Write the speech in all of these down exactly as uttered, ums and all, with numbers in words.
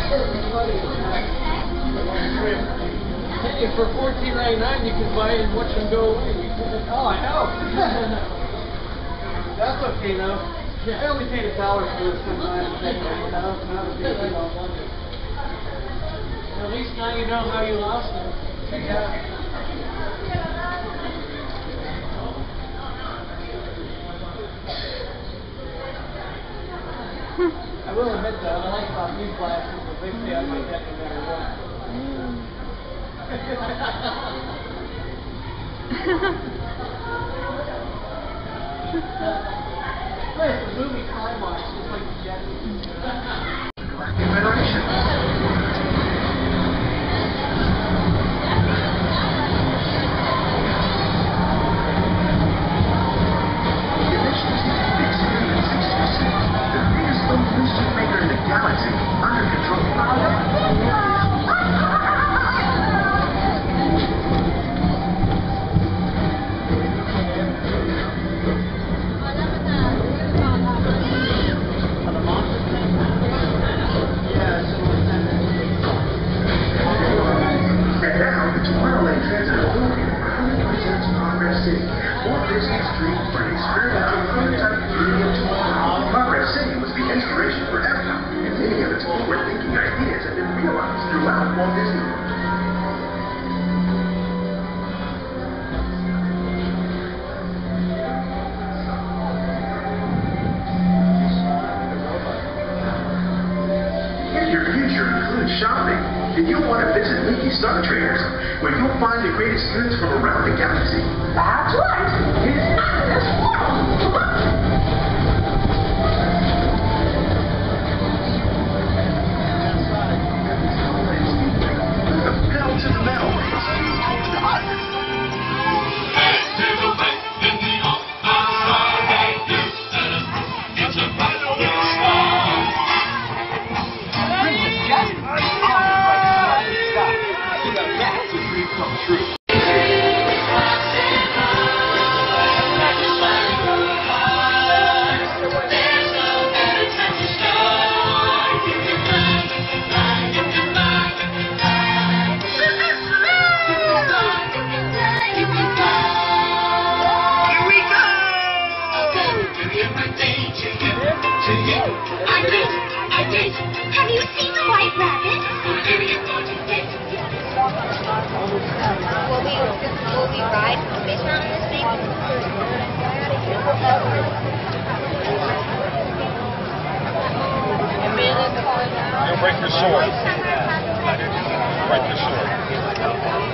Hey, for fourteen ninety-nine you can buy it and watch them go away. Oh, I know. That's okay though. I only paid a dollar for this sometimes. You know, it's not a big deal. At least now you know how you lost them. Yeah. I will admit though, I like about these glasses, but they say I might get no matter what. Where's the movie climax, just like the Jetsons. Progress City was the inspiration for Epcot, and many of its forward-thinking ideas have been realized throughout Walt Disney World. If your future includes shopping, then you'll want to visit Mickey Star Traders, where you'll find the greatest goods from around the galaxy. That's right. It's fabulous world. To the metal. Have you seen the white rabbit? Will we, will we ride Mission on this thing? You'll break your sword. Break your sword.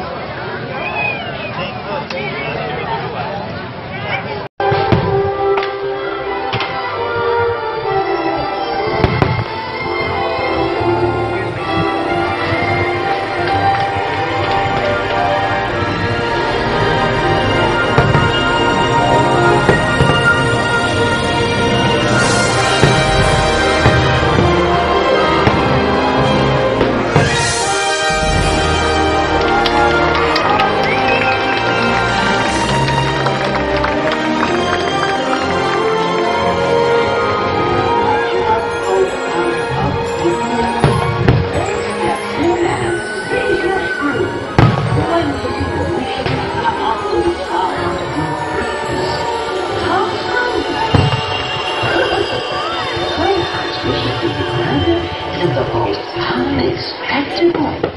In the most unexpected ways.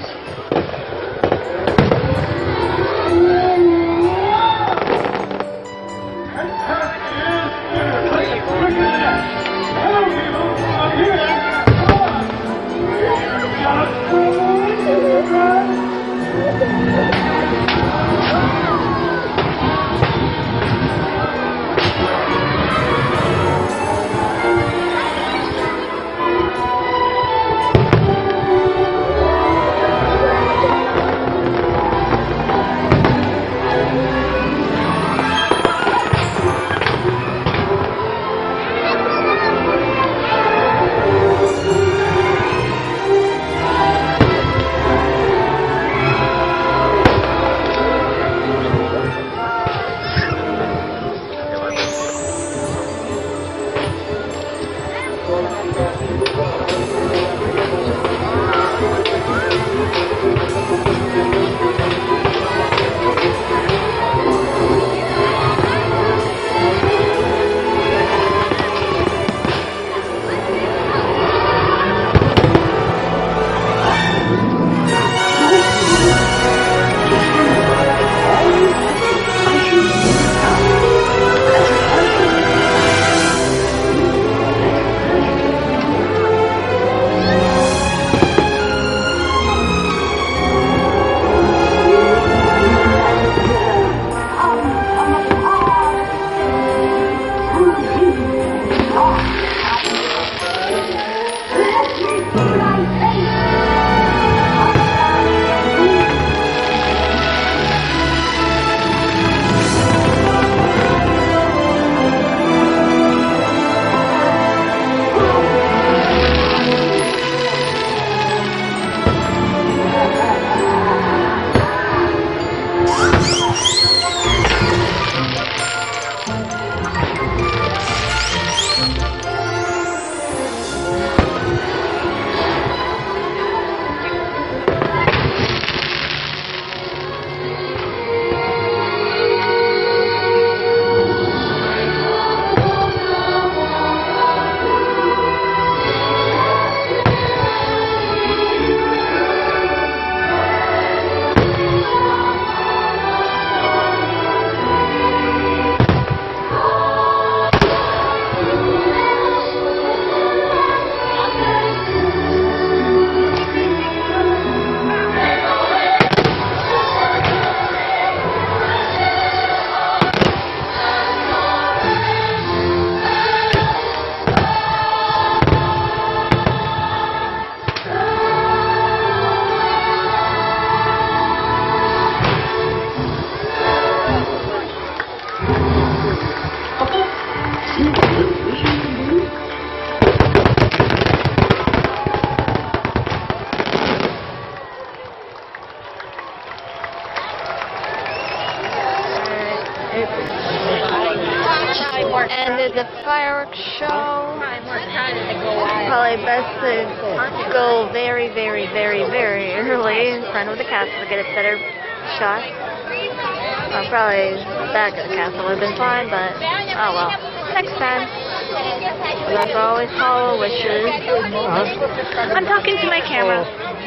fireworks show. Probably Probably best to go very, very, very, very early in front of the castle to get a better shot. Uh, probably back at the castle would have been fine, but oh well. Next time. Let's always follow wishes. I'm talking to my camera.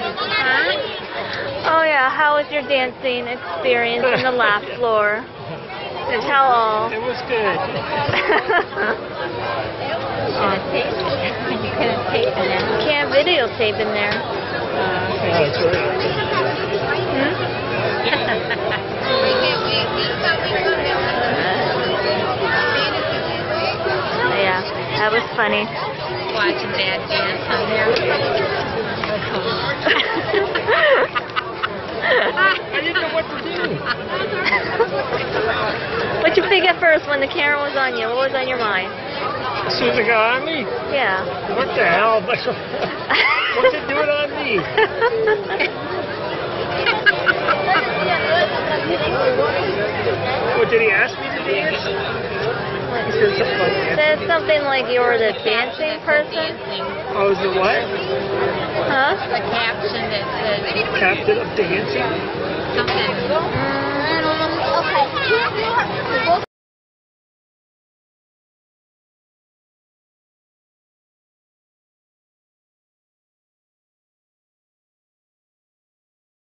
Oh yeah, how was your dancing experience on the laugh floor? Tell all. It was good. Can't videotape in there. That's right. Yeah, that was funny. watching Dad dance on there. I didn't know what to do. What'd you think at first when the camera was on you? What was on your mind? As soon as it got on me, Yeah. what the hell? What's it doing on me? What, did he ask me to dance? He said something like that. Said something like you were the dancing person? Oh, is it what? Huh? The caption that says Captain of dancing? something. Mm,